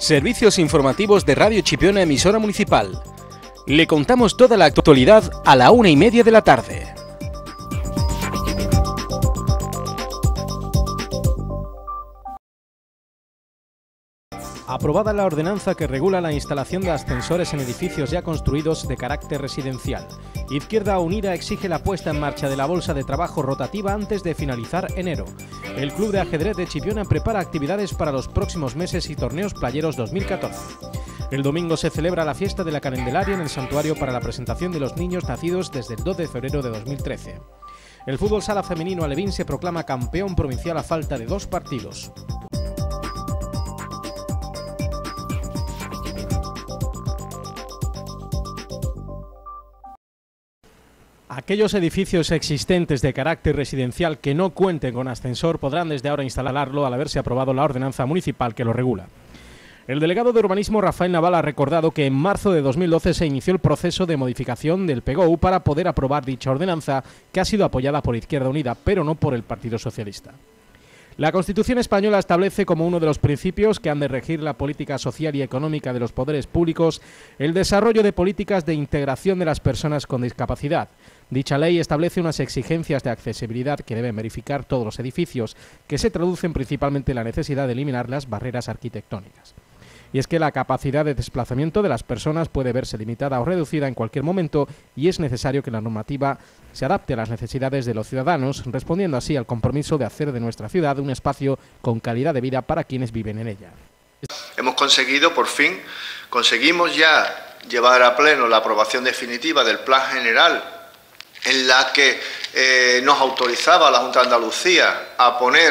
Servicios informativos de Radio Chipiona, emisora municipal. Le contamos toda la actualidad a la 1:30 de la tarde. Aprobada la ordenanza que regula la instalación de ascensores en edificios ya construidos de carácter residencial. Izquierda Unida exige la puesta en marcha de la bolsa de trabajo rotativa antes de finalizar enero. El Club de Ajedrez de Chipiona prepara actividades para los próximos meses y torneos playeros 2014. El domingo se celebra la fiesta de la Candelaria en el Santuario para la presentación de los niños nacidos desde el 2 de febrero de 2013. El fútbol sala femenino alevín se proclama campeón provincial a falta de 2 partidos. Aquellos edificios existentes de carácter residencial que no cuenten con ascensor podrán desde ahora instalarlo al haberse aprobado la ordenanza municipal que lo regula. El delegado de Urbanismo, Rafael Naval, ha recordado que en marzo de 2012 se inició el proceso de modificación del PGOU para poder aprobar dicha ordenanza, que ha sido apoyada por Izquierda Unida, pero no por el Partido Socialista. La Constitución española establece como uno de los principios que han de regir la política social y económica de los poderes públicos el desarrollo de políticas de integración de las personas con discapacidad. Dicha ley establece unas exigencias de accesibilidad que deben verificar todos los edificios, que se traducen principalmente en la necesidad de eliminar las barreras arquitectónicas. Y es que la capacidad de desplazamiento de las personas puede verse limitada o reducida en cualquier momento y es necesario que la normativa se adapte a las necesidades de los ciudadanos, respondiendo así al compromiso de hacer de nuestra ciudad un espacio con calidad de vida para quienes viven en ella. Hemos conseguido, por fin, conseguimos ya llevar a pleno la aprobación definitiva del Plan General en la que nos autorizaba la Junta de Andalucía a poner,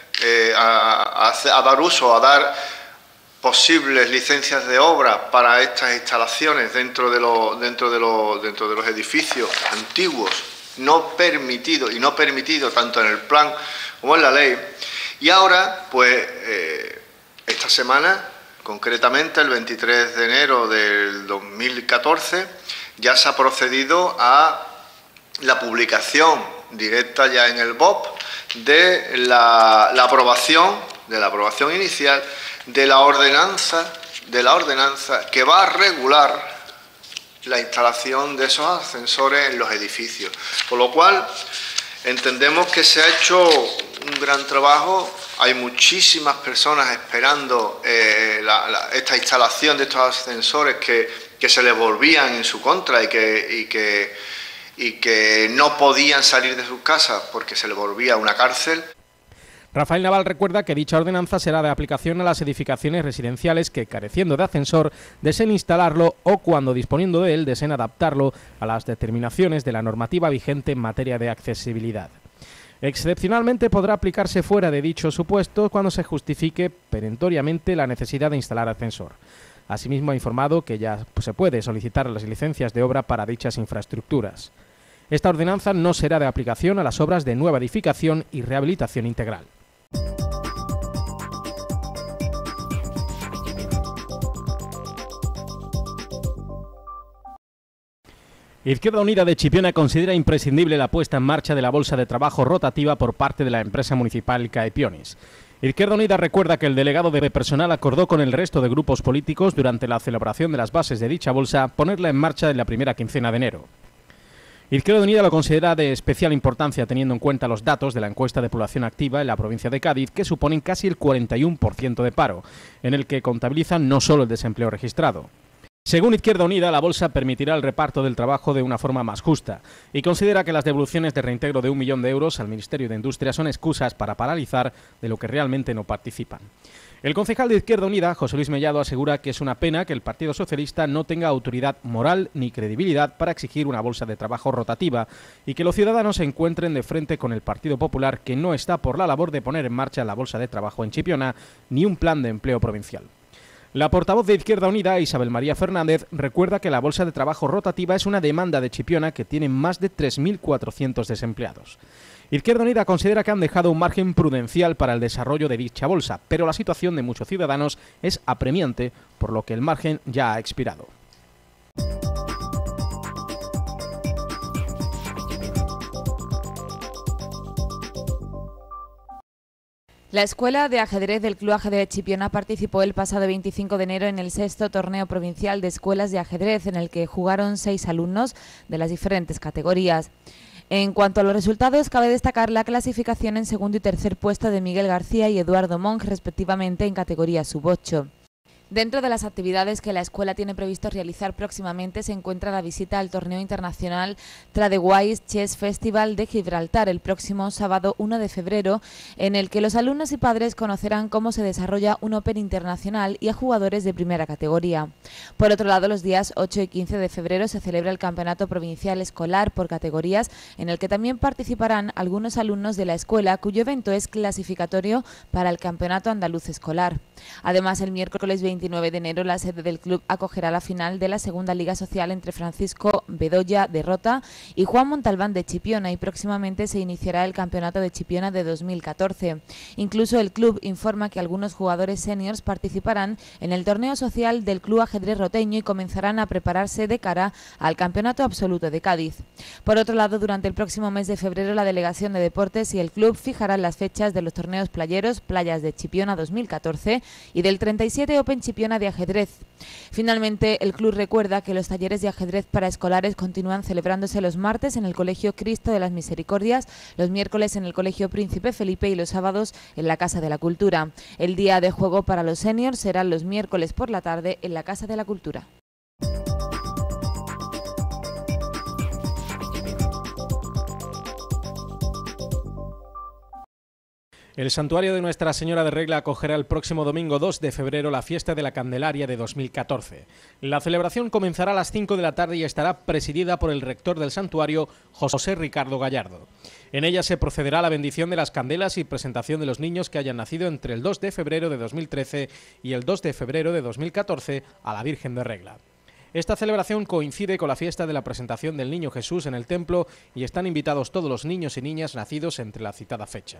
a dar uso, a dar posibles licencias de obra para estas instalaciones dentro de los edificios antiguos, no permitido tanto en el plan como en la ley. Y ahora, pues, esta semana, concretamente el 23 de enero del 2014, ya se ha procedido a la publicación directa ya en el BOP de la aprobación inicial de la ordenanza que va a regular la instalación de esos ascensores en los edificios. Con lo cual, entendemos que se ha hecho un gran trabajo. Hay muchísimas personas esperando esta instalación de estos ascensores que se les volvían en su contra y que no podían salir de sus casas porque se les volvía una cárcel. Rafael Naval recuerda que dicha ordenanza será de aplicación a las edificaciones residenciales que, careciendo de ascensor, deseen instalarlo o, cuando disponiendo de él, deseen adaptarlo a las determinaciones de la normativa vigente en materia de accesibilidad. Excepcionalmente podrá aplicarse fuera de dicho supuesto cuando se justifique perentoriamente la necesidad de instalar ascensor. Asimismo, ha informado que ya se puede solicitar las licencias de obra para dichas infraestructuras. Esta ordenanza no será de aplicación a las obras de nueva edificación y rehabilitación integral. Izquierda Unida de Chipiona considera imprescindible la puesta en marcha de la bolsa de trabajo rotativa por parte de la empresa municipal Caepionis. Izquierda Unida recuerda que el delegado de personal acordó con el resto de grupos políticos durante la celebración de las bases de dicha bolsa ponerla en marcha en la primera quincena de enero. Izquierda Unida lo considera de especial importancia teniendo en cuenta los datos de la encuesta de población activa en la provincia de Cádiz, que suponen casi el 41% de paro, en el que contabilizan no solo el desempleo registrado. Según Izquierda Unida, la bolsa permitirá el reparto del trabajo de una forma más justa y considera que las devoluciones de reintegro de 1 millón de euros al Ministerio de Industria son excusas para paralizar de lo que realmente no participan. El concejal de Izquierda Unida, José Luis Mellado, asegura que es una pena que el Partido Socialista no tenga autoridad moral ni credibilidad para exigir una bolsa de trabajo rotativa y que los ciudadanos se encuentren de frente con el Partido Popular, que no está por la labor de poner en marcha la bolsa de trabajo en Chipiona ni un plan de empleo provincial. La portavoz de Izquierda Unida, Isabel María Fernández, recuerda que la bolsa de trabajo rotativa es una demanda de Chipiona que tiene más de 3.400 desempleados. Izquierda Unida considera que han dejado un margen prudencial para el desarrollo de dicha bolsa, pero la situación de muchos ciudadanos es apremiante, por lo que el margen ya ha expirado. La Escuela de Ajedrez del Club Ajedrez Chipiona participó el pasado 25 de enero en el 6º torneo provincial de escuelas de ajedrez, en el que jugaron 6 alumnos de las diferentes categorías. En cuanto a los resultados, cabe destacar la clasificación en segundo y tercer puesto de Miguel García y Eduardo Monk, respectivamente, en categoría sub-8. Dentro de las actividades que la escuela tiene previsto realizar próximamente se encuentra la visita al torneo internacional Tradewise Chess Festival de Gibraltar el próximo sábado 1 de febrero, en el que los alumnos y padres conocerán cómo se desarrolla un Open internacional y a jugadores de primera categoría. Por otro lado, los días 8 y 15 de febrero se celebra el Campeonato Provincial Escolar por categorías, en el que también participarán algunos alumnos de la escuela, cuyo evento es clasificatorio para el Campeonato Andaluz Escolar. Además, el miércoles 29 de enero, la sede del club acogerá la final de la segunda Liga Social entre Francisco Bedoya de Rota y Juan Montalbán de Chipiona, y próximamente se iniciará el Campeonato de Chipiona de 2014. Incluso el club informa que algunos jugadores seniors participarán en el torneo social del Club Ajedrez Roteño y comenzarán a prepararse de cara al Campeonato Absoluto de Cádiz. Por otro lado, durante el próximo mes de febrero, la Delegación de Deportes y el club fijarán las fechas de los torneos playeros Playas de Chipiona 2014 y del 37 Open Chipiona de ajedrez. Finalmente, el club recuerda que los talleres de ajedrez para escolares continúan celebrándose los martes en el Colegio Cristo de las Misericordias, los miércoles en el Colegio Príncipe Felipe y los sábados en la Casa de la Cultura. El día de juego para los seniors será los miércoles por la tarde en la Casa de la Cultura. El Santuario de Nuestra Señora de Regla acogerá el próximo domingo 2 de febrero la fiesta de la Candelaria de 2014. La celebración comenzará a las 5 de la tarde y estará presidida por el rector del santuario, José Ricardo Gallardo. En ella se procederá a la bendición de las candelas y presentación de los niños que hayan nacido entre el 2 de febrero de 2013 y el 2 de febrero de 2014 a la Virgen de Regla. Esta celebración coincide con la fiesta de la presentación del Niño Jesús en el templo y están invitados todos los niños y niñas nacidos entre la citada fecha.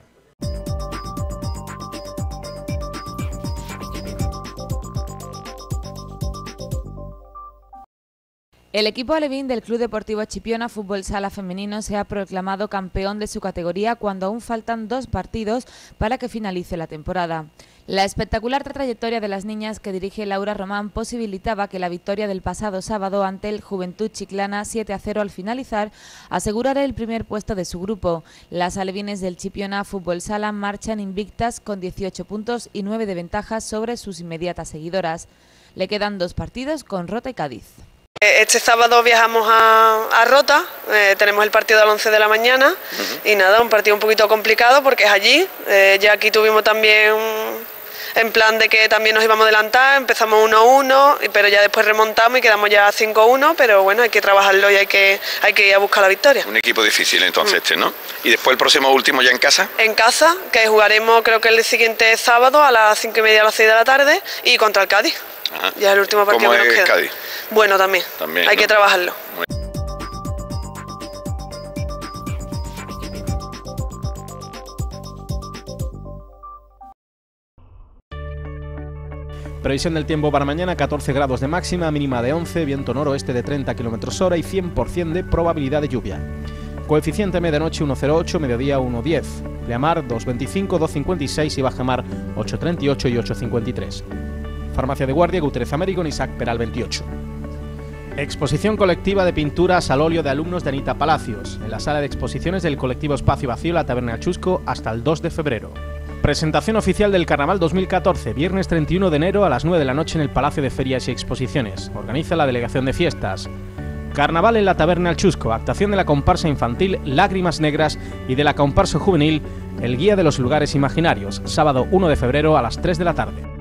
El equipo alevín del Club Deportivo Chipiona Fútbol Sala Femenino se ha proclamado campeón de su categoría cuando aún faltan 2 partidos para que finalice la temporada. La espectacular trayectoria de las niñas que dirige Laura Román posibilitaba que la victoria del pasado sábado ante el Juventud Chiclana 7-0 al finalizar asegurara el primer puesto de su grupo. Las alevines del Chipiona Fútbol Sala marchan invictas con 18 puntos y 9 de ventaja sobre sus inmediatas seguidoras. Le quedan 2 partidos con Rota y Cádiz. Este sábado viajamos a Rota, tenemos el partido a las 11 de la mañana y nada, un partido un poquito complicado porque es allí. Ya aquí tuvimos también en plan de que también nos íbamos a adelantar, empezamos 1-1, pero ya después remontamos y quedamos ya 5-1, pero bueno, hay que trabajarlo y hay que ir a buscar la victoria. Un equipo difícil entonces ¿no? Y después el próximo último ya en casa. En casa, que jugaremos creo que el siguiente sábado a las 5:30 a las 6 de la tarde y contra el Cádiz. Ajá. Ya es el último partido que nos queda. Cádiz? Bueno, también hay que trabajarlo. Previsión del tiempo para mañana: 14 grados de máxima, mínima de 11, viento noroeste de 30 km/h y 100% de probabilidad de lluvia. Coeficiente medianoche 1,08, mediodía 1,10. Pleamar 2,25, 2,56 y bajamar 8,38 y 8,53. Farmacia de Guardia, Gutiérrez Américo, Isaac Peral 28. Exposición colectiva de pinturas al óleo de alumnos de Anita Palacios, en la sala de exposiciones del colectivo Espacio Vacío, la Taberna Chusco, hasta el 2 de febrero. Presentación oficial del Carnaval 2014, viernes 31 de enero a las 9 de la noche en el Palacio de Ferias y Exposiciones. Organiza la Delegación de Fiestas. Carnaval en la Taberna El Chusco, actuación de la comparsa infantil Lágrimas Negras y de la comparsa juvenil El Guía de los Lugares Imaginarios, sábado 1 de febrero a las 3 de la tarde.